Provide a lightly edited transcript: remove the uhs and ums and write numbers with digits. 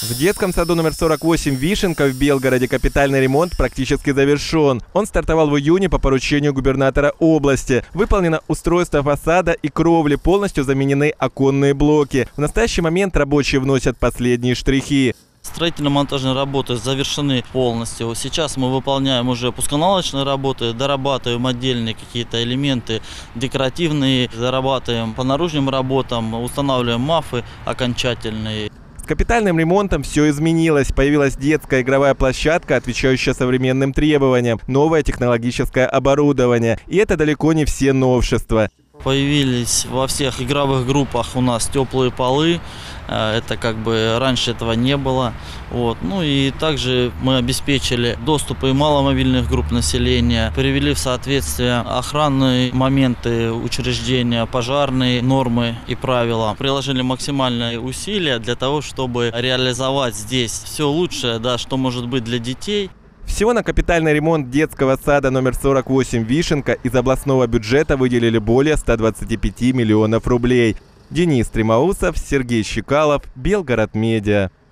В детском саду номер 48 «Вишенка» в Белгороде капитальный ремонт практически завершен. Он стартовал в июне по поручению губернатора области. Выполнено устройство фасада и кровли, полностью заменены оконные блоки. В настоящий момент рабочие вносят последние штрихи. Строительно-монтажные работы завершены полностью. Сейчас мы выполняем уже пусконаладочные работы, дорабатываем отдельные какие-то элементы декоративные, зарабатываем по наружным работам, устанавливаем мафы окончательные. С капитальным ремонтом все изменилось. Появилась детская игровая площадка, отвечающая современным требованиям, новое технологическое оборудование. И это далеко не все новшества. Появились во всех игровых группах у нас теплые полы. Это как бы раньше этого не было. Ну и также мы обеспечили доступ и маломобильных групп населения, привели в соответствие охранные моменты учреждения, пожарные нормы и правила. Приложили максимальные усилия для того, чтобы реализовать здесь все лучшее, что может быть для детей. Всего на капитальный ремонт детского сада номер 48 «Вишенка» из областного бюджета выделили более 125 миллионов рублей. Денис Тремоусов, Сергей Щекалов, Белгород Медиа.